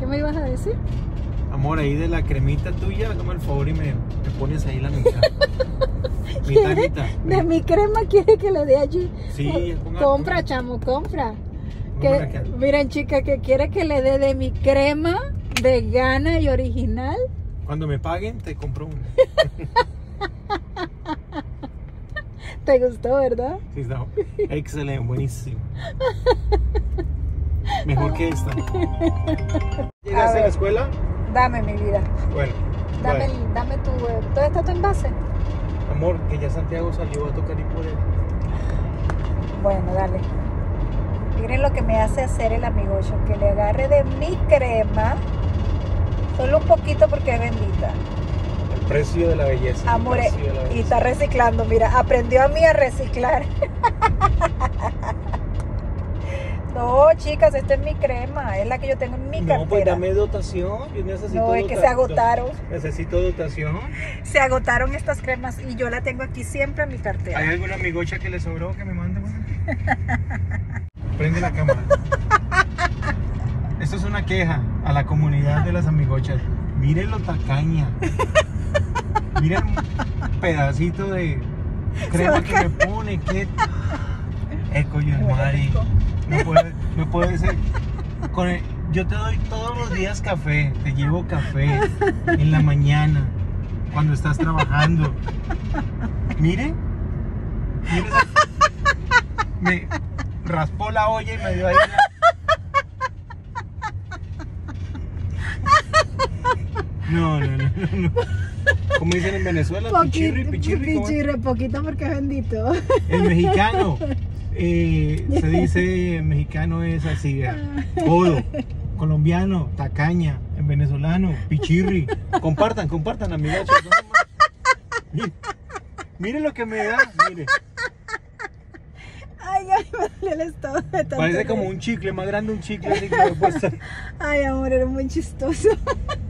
¿Qué me ibas a decir? Amor, ahí de la cremita tuya, dame el favor y me pones ahí la mitad. mitad. De mi crema quiere que le dé allí. Sí, compra, chamo, compra. Que, miren, chicas, que quiere que le dé de mi crema vegana y original. Cuando me paguen, te compro una. ¿Te gustó, verdad? Sí, está excelente, buenísimo. Mejor que esta. ¿Llegaste a la escuela? Dame, mi vida. Bueno. Dame tu... ¿Dónde está tu envase? Amor, que ya Santiago salió a tocar y por él. Bueno, dale. Miren lo que me hace hacer el amigocho, que le agarre de mi crema, solo un poquito porque es bendita. El precio de la belleza. Amor, y está reciclando, mira, aprendió a mí a reciclar. No, chicas, esta es mi crema, es la que yo tengo en mi cartera. No, pues dame dotación, yo necesito No, es que se agotaron. Necesito dotación. Se agotaron estas cremas y yo la tengo aquí siempre en mi cartera. ¿Hay alguna amigocha que le sobró que me mande una? Prende la cámara. Esto es una queja a la comunidad de las amigochas. Miren lo tacaña. Miren un pedacito de crema que me pone. ¿Qué? Coño, madre. No puede ser. Yo te doy todos los días café. Te llevo café en la mañana cuando estás trabajando. Mire. Me raspó la olla y me dio ahí No. ¿Cómo dicen en Venezuela? Pichirri, poquito porque es bendito. El mexicano se dice, en mexicano es así, codo. Colombiano, tacaña. En venezolano, pichirri. Compartan, amigos. Mire lo que me da, mire. Ay, me duele el estómago. Parece como un chicle, más grande un chicle así que me he puesto. Ay, amor, eres muy chistoso.